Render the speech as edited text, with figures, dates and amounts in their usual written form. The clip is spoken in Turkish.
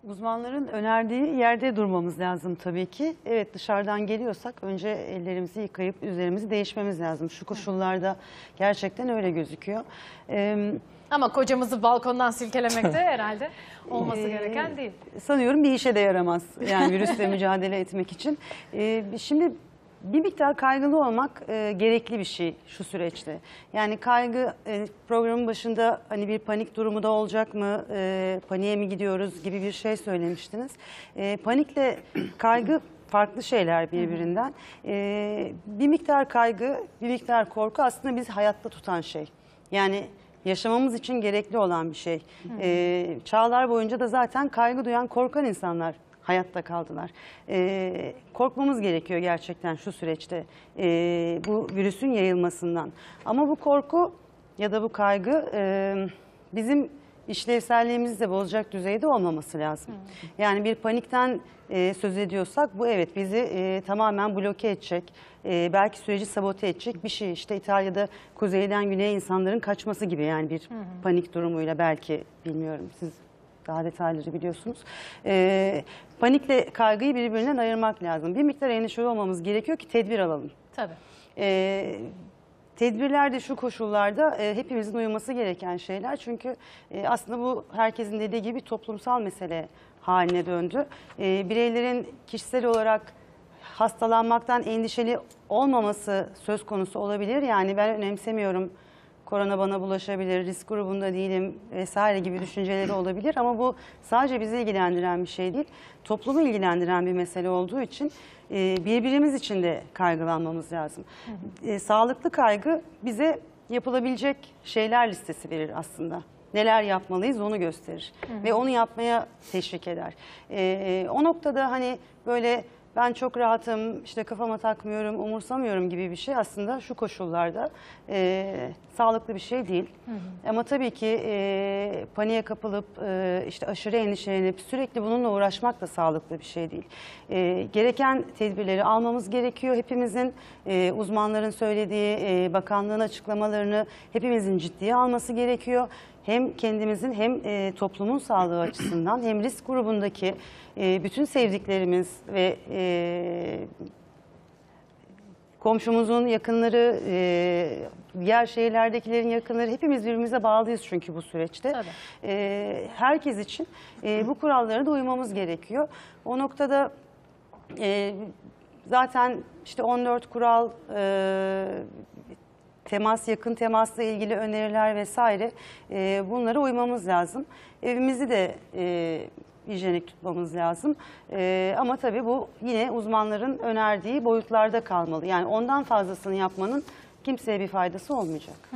Uzmanların önerdiği yerde durmamız lazım tabii ki. Evet, dışarıdan geliyorsak önce ellerimizi yıkayıp üzerimizi değişmemiz lazım. Şu koşullarda gerçekten öyle gözüküyor. Ama kocamızı balkondan silkelemek de herhalde olması gereken değil. Sanıyorum bir işe de yaramaz yani virüsle mücadele etmek için. Şimdi bir miktar kaygılı olmak gerekli bir şey şu süreçte. Yani kaygı programın başında hani bir panik durumu da olacak mı, paniğe mi gidiyoruz gibi bir şey söylemiştiniz. Panikle kaygı farklı şeyler birbirinden. Bir miktar kaygı, bir miktar korku aslında bizi hayatta tutan şey. Yani yaşamamız için gerekli olan bir şey. Çağlar boyunca da zaten kaygı duyan, korkan insanlar hayatta kaldılar. Korkmamız gerekiyor gerçekten şu süreçte bu virüsün yayılmasından. Ama bu korku ya da bu kaygı bizim işlevselliğimizi de bozacak düzeyde olmaması lazım. Yani bir panikten söz ediyorsak bu evet bizi tamamen bloke edecek, belki süreci sabote edecek bir şey. İşte İtalya'da kuzeyden güneye insanların kaçması gibi yani bir panik durumuyla belki bilmiyorum siz daha detayları biliyorsunuz. Panikle kaygıyı birbirinden ayırmak lazım. Bir miktar endişeli olmamız gerekiyor ki tedbir alalım. Tabii. Tedbirler de şu koşullarda hepimizin uyması gereken şeyler. Çünkü aslında bu herkesin dediği gibi toplumsal mesele haline döndü. Bireylerin kişisel olarak hastalanmaktan endişeli olmaması söz konusu olabilir. Yani ben önemsemiyorum, korona bana bulaşabilir, risk grubunda değilim vesaire gibi düşünceleri olabilir. Ama bu sadece bizi ilgilendiren bir şey değil. Toplumu ilgilendiren bir mesele olduğu için birbirimiz için de kaygılanmamız lazım. Sağlıklı kaygı bize yapılabilecek şeyler listesi verir aslında. Neler yapmalıyız onu gösterir ve onu yapmaya teşvik eder. O noktada hani böyle ben çok rahatım, işte kafama takmıyorum, umursamıyorum gibi bir şey aslında şu koşullarda sağlıklı bir şey değil. Ama tabii ki paniğe kapılıp işte aşırı endişelenip sürekli bununla uğraşmak da sağlıklı bir şey değil. Gereken tedbirleri almamız gerekiyor. Hepimizin uzmanların söylediği, bakanlığın açıklamalarını hepimizin ciddiye alması gerekiyor. Hem kendimizin hem toplumun sağlığı açısından hem risk grubundaki bütün sevdiklerimiz ve komşumuzun yakınları, diğer şehirlerdekilerin yakınları hepimiz birbirimize bağlıyız çünkü bu süreçte. Herkes için bu kurallara da uymamız gerekiyor. O noktada zaten işte 14 kural, yakın temasla ilgili öneriler vesaire bunlara uymamız lazım. Evimizi de hijyenik tutmamız lazım. Ama tabii bu yine uzmanların önerdiği boyutlarda kalmalı. Yani ondan fazlasını yapmanın kimseye bir faydası olmayacak.